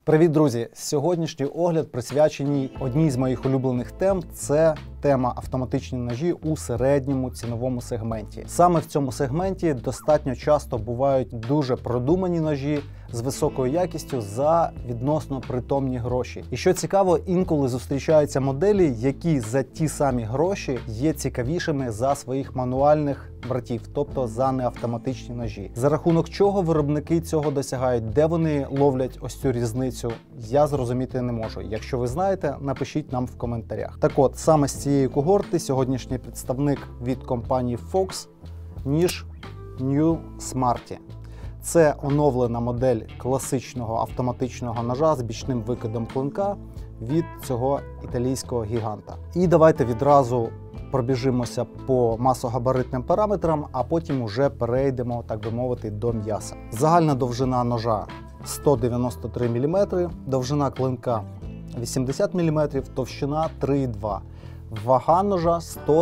Привіт, друзі! Сьогоднішній огляд присвячений одній з моїх улюблених тем – це тема автоматичні ножі у середньому ціновому сегменті. Саме в цьому сегменті достатньо часто бувають дуже продумані ножі з високою якістю за відносно притомні гроші. І що цікаво, інколи зустрічаються моделі, які за ті самі гроші є цікавішими за своїх мануальних братів, тобто за неавтоматичні ножі. За рахунок чого виробники цього досягають, де вони ловлять ось цю різницю, я зрозуміти не можу. Якщо ви знаєте, напишіть нам в коментарях. Так от, саме з цієї когорти сьогоднішній представник від компанії Fox – ніж New Smarty. Це оновлена модель класичного автоматичного ножа з бічним викидом клинка від цього італійського гіганта. І давайте відразу пробіжимося по масогабаритним параметрам, а потім уже перейдемо, так би мовити, до м'яса. Загальна довжина ножа 193 мм, довжина клинка 80 мм, товщина 3,2 Вага ножа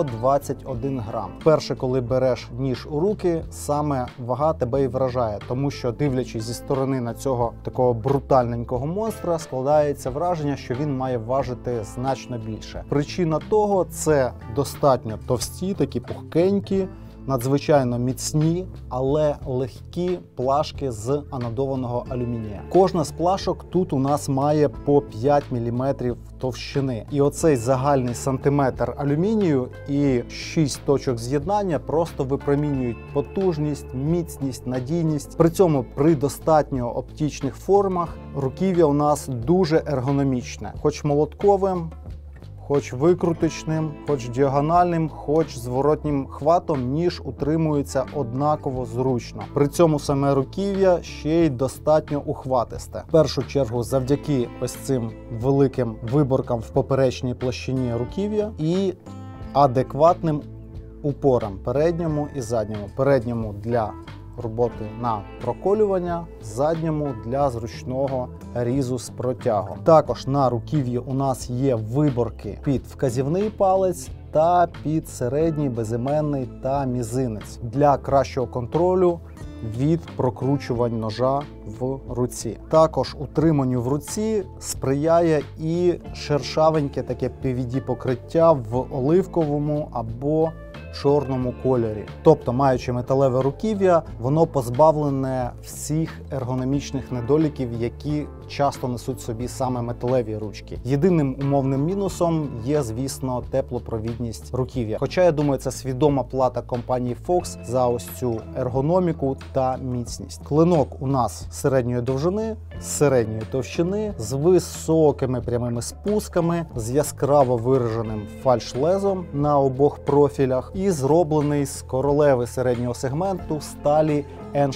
121 грам. Перше, коли береш ніж у руки, саме вага тебе і вражає, тому що, дивлячись зі сторони на цього такого брутальненького монстра, складається враження, що він має важити значно більше. Причина того – це достатньо товсті, такі пухкенькі, надзвичайно міцні, але легкі плашки з анодованого алюмінія. Кожна з плашок тут у нас має по 5 мм товщини. І оцей загальний сантиметр алюмінію і 6 точок з'єднання просто випромінюють потужність, міцність, надійність. При цьому при достатньо оптичних формах руків'я у нас дуже ергономічне. Хоч молотковим, хоч викруточним, хоч діагональним, хоч зворотнім хватом, ніж утримується однаково зручно. При цьому саме руків'я ще й достатньо ухватисте. В першу чергу завдяки ось цим великим виборкам в поперечній площині руків'я і адекватним упорам передньому і задньому. Передньому для роботи на проколювання, задньому для зручного різу з протягом. Також на руків'ї у нас є виборки під вказівний палець та під середній, безіменний та мізинець для кращого контролю від прокручувань ножа в руці. Також утриманню в руці сприяє і шершавеньке таке PVD-покриття в оливковому або чорному кольорі. Тобто, маючи металеве руків'я, воно позбавлене всіх ергономічних недоліків, які часто несуть собі саме металеві ручки. Єдиним умовним мінусом є, звісно, теплопровідність руків'я. Хоча, я думаю, це свідома плата компанії Fox за ось цю ергономіку та міцність. Клинок у нас середньої довжини, середньої товщини, з високими прямими спусками, з яскраво вираженим фальш-лезом на обох профілях і зроблений з королеви середнього сегменту сталі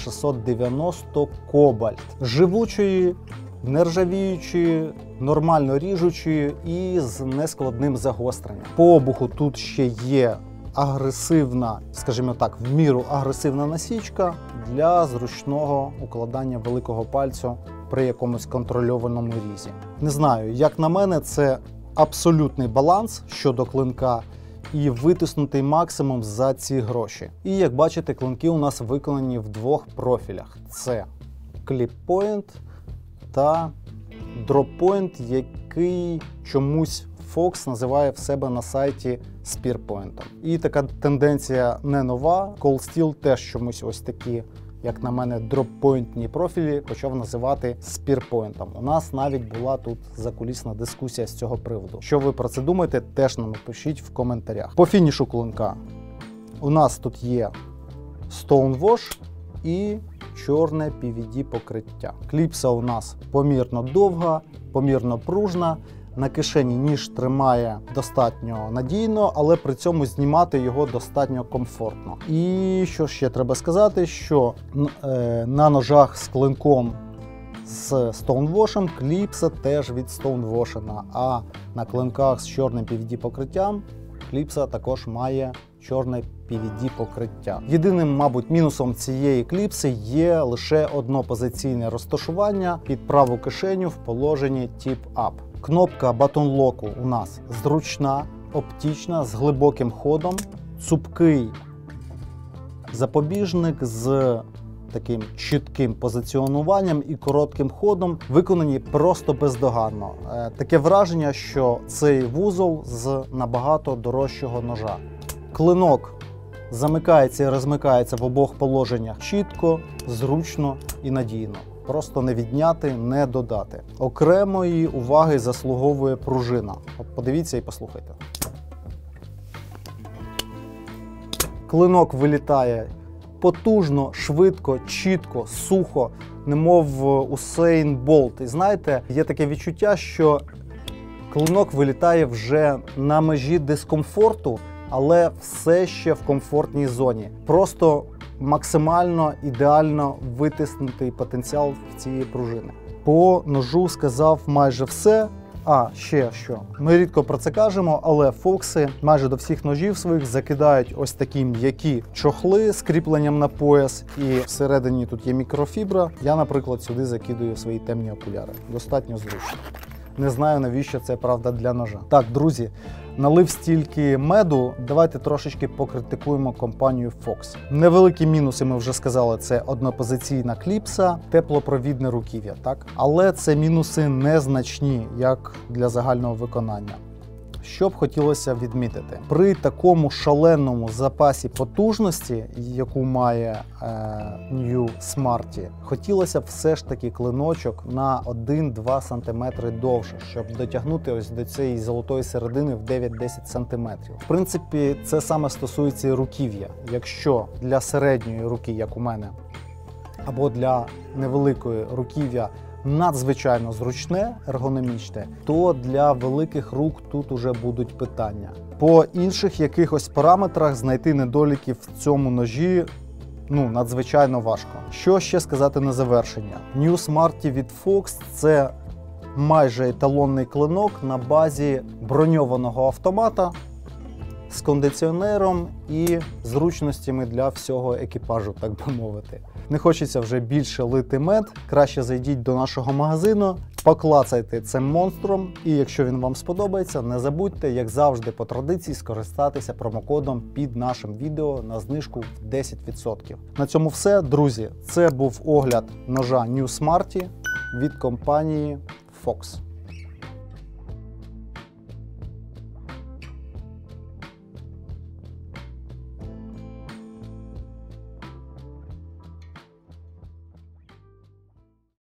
N690 Cobalt. Живучої, нержавіючої, нормально ріжучої і з нескладним загостренням. По обуху тут ще є агресивна, скажімо так, в міру агресивна насічка для зручного укладання великого пальцю при якомусь контрольованому різі. Не знаю, як на мене, це абсолютний баланс щодо клинка і витиснутий максимум за ці гроші. І як бачите, клинки у нас виконані в двох профілях. Це Clip Point та Drop Point, який чомусь Fox називає в себе на сайті Spear Point. І така тенденція не нова. Cold Steel теж чомусь ось такі, як на мене, дроппойнтні профілі почав називати спірпойнтом. У нас навіть була тут закулісна дискусія з цього приводу. Що ви про це думаєте, теж нам напишіть в коментарях. По фінішу клинка у нас тут є Stonewash і чорне PVD покриття. Кліпса у нас помірно довга, помірно пружна. На кишені ніж тримає достатньо надійно, але при цьому знімати його достатньо комфортно. І що ще треба сказати, що на ножах з клинком з Stonewash кліпса теж від Stonewash, а на клинках з чорним PVD покриттям кліпса також має чорне PVD покриття. Єдиним, мабуть, мінусом цієї кліпси є лише однопозиційне розташування під праву кишеню в положенні Tip Up. Кнопка батон-локу у нас зручна, оптична, з глибоким ходом, цупкий запобіжник з таким чітким позиціонуванням і коротким ходом, виконані просто бездоганно. Таке враження, що цей вузол з набагато дорожчого ножа. Клинок замикається і розмикається в обох положеннях чітко, зручно і надійно. Просто не відняти, не додати. Окремої уваги заслуговує пружина. От подивіться і послухайте. Клинок вилітає потужно, швидко, чітко, сухо, немов Усейн Болт. І знаєте, є таке відчуття, що клинок вилітає вже на межі дискомфорту, але все ще в комфортній зоні. Просто максимально ідеально витиснутий потенціал в цієї пружини. По ножу сказав майже все. Ще що. Ми рідко про це кажемо, але фокси майже до всіх ножів своїх закидають ось такі м'які чохли з кріпленням на пояс, і всередині тут є мікрофібра. Я, наприклад, сюди закидую свої темні окуляри. Достатньо зручно. Не знаю, навіщо це, правда, для ножа. Так, друзі, налив стільки меду, давайте трошечки покритикуємо компанію Fox. Невеликі мінуси, ми вже сказали, це однопозиційна кліпса, теплопровідне руків'я, так? Але це мінуси незначні, як для загального виконання. Що б хотілося відмітити? При такому шаленому запасі потужності, яку має New Smarty, хотілося б все ж таки клиночок на 1-2 см довше, щоб дотягнути ось до цієї золотої середини в 9-10 см. В принципі, це саме стосується і руків'я. Якщо для середньої руки, як у мене, або для невеликої руків'я надзвичайно зручне, ергономічне, то для великих рук тут уже будуть питання. По інших якихось параметрах знайти недоліки в цьому ножі надзвичайно важко. Що ще сказати на завершення? New Smarty від Fox – це майже еталонний клинок на базі броньованого автомата з кондиціонером і зручностями для всього екіпажу, так би мовити. Не хочеться вже більше лити мед, краще зайдіть до нашого магазину, поклацайте цим монстром, і якщо він вам сподобається, не забудьте, як завжди, по традиції, скористатися промокодом під нашим відео на знижку в 10%. На цьому все, друзі. Це був огляд ножа New Smarty від компанії Fox.